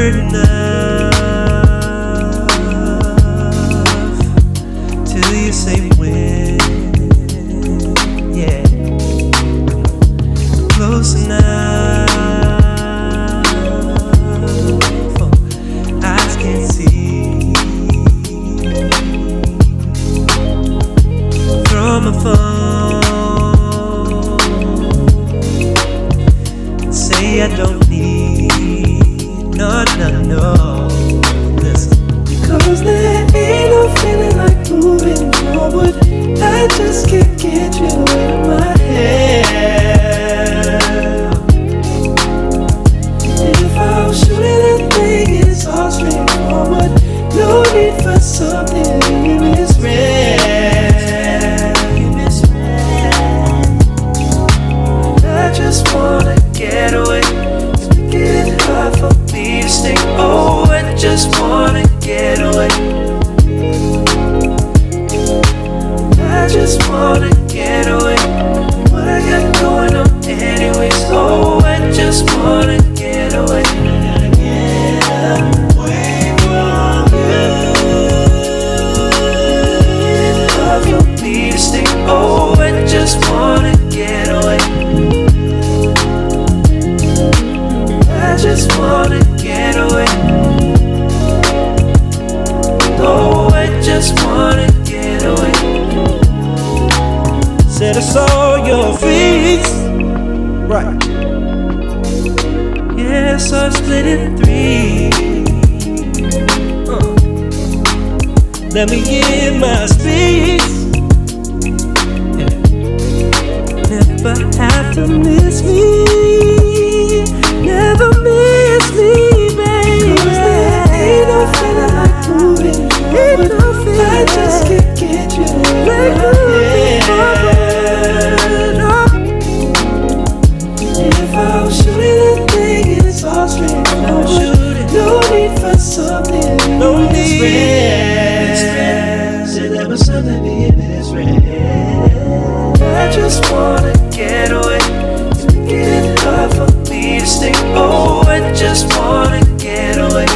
hurt enough till you say when, yeah, close enough for eyes can see from afar. Say I don't need, no. Listen. Cause there ain't no feeling like moving forward. I just can't get you out of my head. If I'm shooting a thing, it's all straightforward. No need for something you misread. I just wanna get away. It's getting hard for me to stay. Oh, I just wanna get away. I just wanna get away. What I got going on anyways. Oh, I just wanna get away. Get away from you. It's hard for me to stay. Oh, I just wanna get away. I just wanna get away. Oh, I just wanna get away. Said I saw your face, right? Yeah, I saw it split in three. Let me in my space. Yeah. Never have to miss me. Never miss me, baby. Cause there ain't no feeling like moving forward. I just can't get you out of my head. If I'm shooting a thing, it's all straightforward. No need for something. No need. Said there was something being misread. I just wanna get away. It's getting hard for me to stay. Oh, I just wanna get away.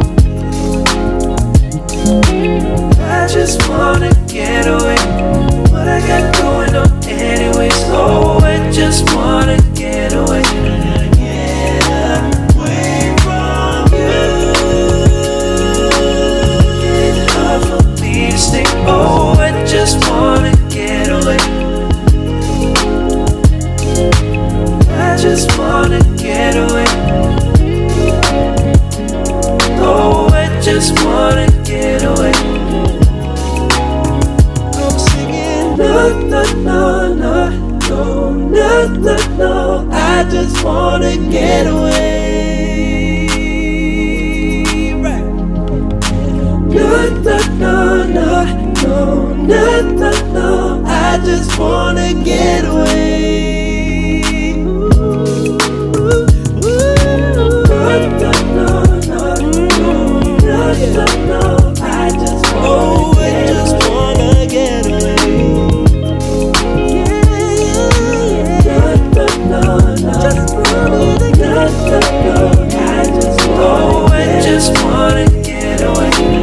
I just wanna get away. What I got going on anyways. Oh, I just wanna get away. Get away from you. It's hard for me to stay. Oh, I just wanna get away. I just wanna get away. Oh, I just wanna get away. I'm singing no. I just wanna get away. Right. No. I just wanna get away. I just wanna get away.